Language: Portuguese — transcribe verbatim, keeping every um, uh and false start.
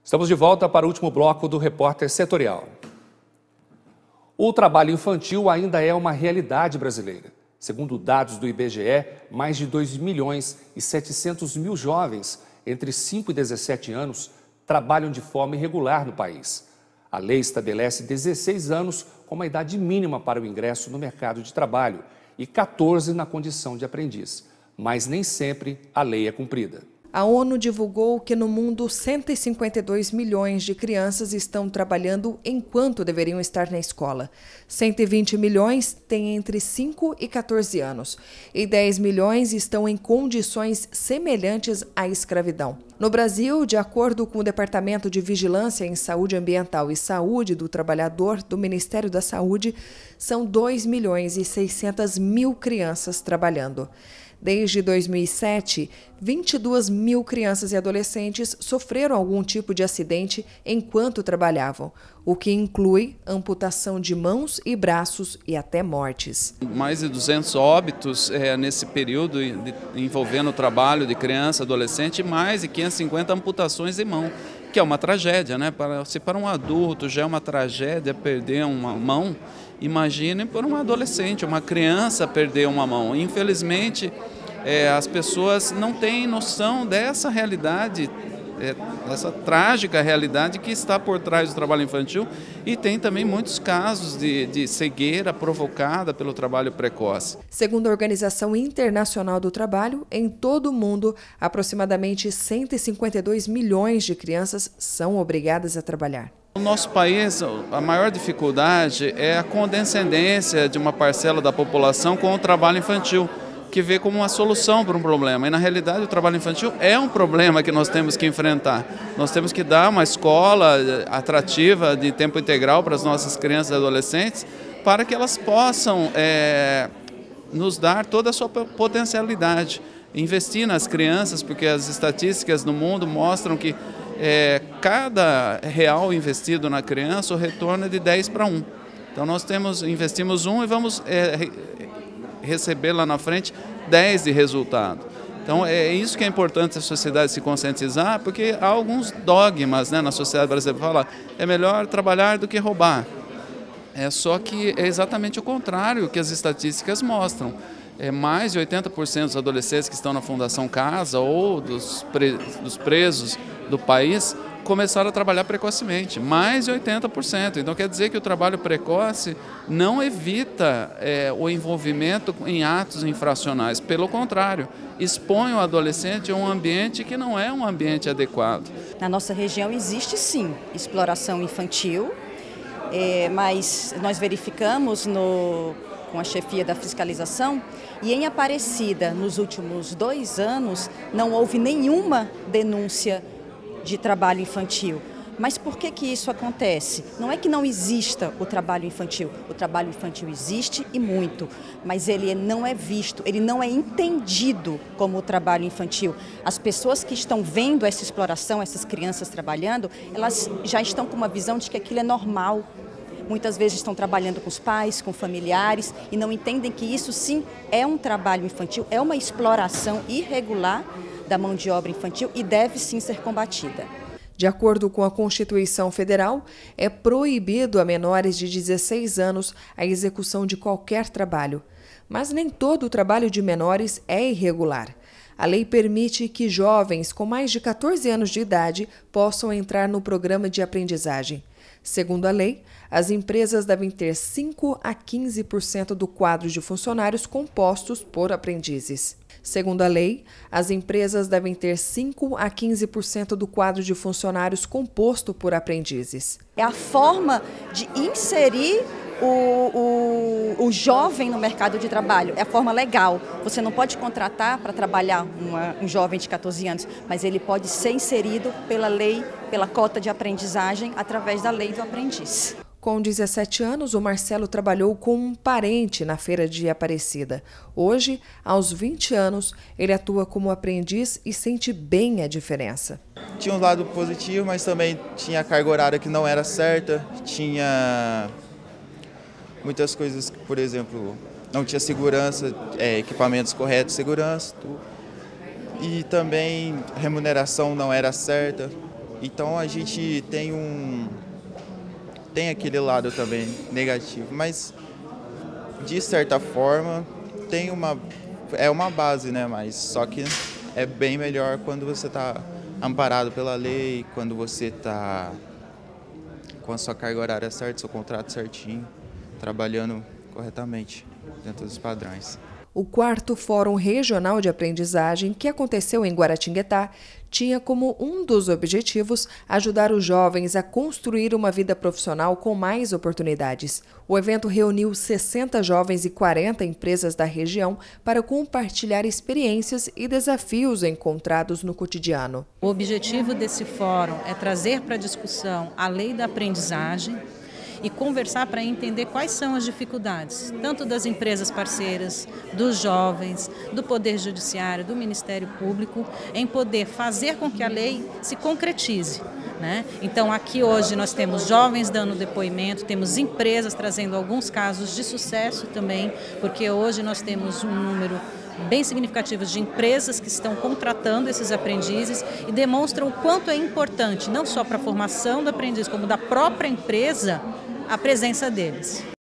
Estamos de volta para o último bloco do Repórter Setorial. O trabalho infantil ainda é uma realidade brasileira. Segundo dados do I B G E, mais de dois milhões e setecentos mil jovens entre cinco e dezessete anos trabalham de forma irregular no país. A lei estabelece dezesseis anos como a idade mínima para o ingresso no mercado de trabalho e quatorze na condição de aprendiz. Mas nem sempre a lei é cumprida. A ONU divulgou que no mundo cento e cinquenta e dois milhões de crianças estão trabalhando enquanto deveriam estar na escola. cento e vinte milhões têm entre cinco e quatorze anos e dez milhões estão em condições semelhantes à escravidão. No Brasil, de acordo com o Departamento de Vigilância em Saúde Ambiental e Saúde do Trabalhador do Ministério da Saúde, são dois milhões e seiscentas mil crianças trabalhando. Desde dois mil e sete, vinte e duas mil crianças e adolescentes sofreram algum tipo de acidente enquanto trabalhavam, o que inclui amputação de mãos e braços e até mortes. Mais de duzentos óbitos é, nesse período de, envolvendo o trabalho de criança, adolescente, e mais de quinhentas e cinquenta amputações de mão, que é uma tragédia, né? Para, se para um adulto já é uma tragédia perder uma mão, imagine para um adolescente, uma criança perder uma mão. Infelizmente, é, as pessoas não têm noção dessa realidade, é, dessa trágica realidade que está por trás do trabalho infantil, e tem também muitos casos de, de cegueira provocada pelo trabalho precoce. Segundo a Organização Internacional do Trabalho, em todo o mundo, aproximadamente cento e cinquenta e dois milhões de crianças são obrigadas a trabalhar. No nosso país, a maior dificuldade é a condescendência de uma parcela da população com o trabalho infantil, que vê como uma solução para um problema. E, na realidade, o trabalho infantil é um problema que nós temos que enfrentar. Nós temos que dar uma escola atrativa de tempo integral para as nossas crianças e adolescentes, para que elas possam é, nos dar toda a sua potencialidade. Investir nas crianças, porque as estatísticas no mundo mostram que É, cada real investido na criança, o retorno é de dez para um. Então nós temos, investimos um e vamos é, receber lá na frente dez de resultado. Então é isso que é importante a sociedade se conscientizar, porque há alguns dogmas, né, na sociedade brasileira, fala é melhor trabalhar do que roubar. É só que é exatamente o contrário que as estatísticas mostram. É, mais de oitenta por cento dos adolescentes que estão na Fundação Casa ou dos, pre, dos presos do país começaram a trabalhar precocemente, mais de oitenta por cento. Então quer dizer que o trabalho precoce não evita é, o envolvimento em atos infracionais, pelo contrário, expõe o adolescente a um ambiente que não é um ambiente adequado. Na nossa região existe sim exploração infantil, é, mas nós verificamos no... com a chefia da fiscalização, e em Aparecida, nos últimos dois anos, não houve nenhuma denúncia de trabalho infantil. Mas por que que isso acontece? Não é que não exista o trabalho infantil, o trabalho infantil existe e muito, mas ele não é visto, ele não é entendido como o trabalho infantil. As pessoas que estão vendo essa exploração, essas crianças trabalhando, elas já estão com uma visão de que aquilo é normal. Muitas vezes estão trabalhando com os pais, com familiares, e não entendem que isso sim é um trabalho infantil, é uma exploração irregular da mão de obra infantil e deve sim ser combatida. De acordo com a Constituição Federal, é proibido a menores de dezesseis anos a execução de qualquer trabalho. Mas nem todo o trabalho de menores é irregular. A lei permite que jovens com mais de quatorze anos de idade possam entrar no programa de aprendizagem. Segundo a lei, as empresas devem ter cinco a quinze por cento do quadro de funcionários compostos por aprendizes. Segundo a lei, as empresas devem ter cinco a quinze por cento do quadro de funcionários composto por aprendizes. É a forma de inserir o, o, o jovem no mercado de trabalho, é a forma legal. Você não pode contratar para trabalhar uma, um jovem de quatorze anos, mas ele pode ser inserido pela lei, pela cota de aprendizagem, através da lei do aprendiz. Com dezessete anos, o Marcelo trabalhou com um parente na feira de Aparecida. Hoje, aos vinte anos, ele atua como aprendiz e sente bem a diferença. Tinha um lado positivo, mas também tinha a carga horária que não era certa, tinha muitas coisas, por exemplo, não tinha segurança, é, equipamentos corretos de segurança, tudo. E também a remuneração não era certa. Então a gente tem um tem aquele lado também negativo, mas de certa forma tem uma é uma base, né? Mas só que é bem melhor quando você está amparado pela lei, quando você está com a sua carga horária certa, seu contrato certinho, trabalhando corretamente dentro dos padrões. O quarto Fórum Regional de Aprendizagem, que aconteceu em Guaratinguetá, tinha como um dos objetivos ajudar os jovens a construir uma vida profissional com mais oportunidades. O evento reuniu sessenta jovens e quarenta empresas da região para compartilhar experiências e desafios encontrados no cotidiano. O objetivo desse fórum é trazer para a discussão a lei da aprendizagem e conversar para entender quais são as dificuldades, tanto das empresas parceiras, dos jovens, do Poder Judiciário, do Ministério Público, em poder fazer com que a lei se concretize, né? Então aqui hoje nós temos jovens dando depoimento, temos empresas trazendo alguns casos de sucesso também, porque hoje nós temos um número bem significativos de empresas que estão contratando esses aprendizes e demonstram o quanto é importante, não só para a formação do aprendiz, como da própria empresa, a presença deles.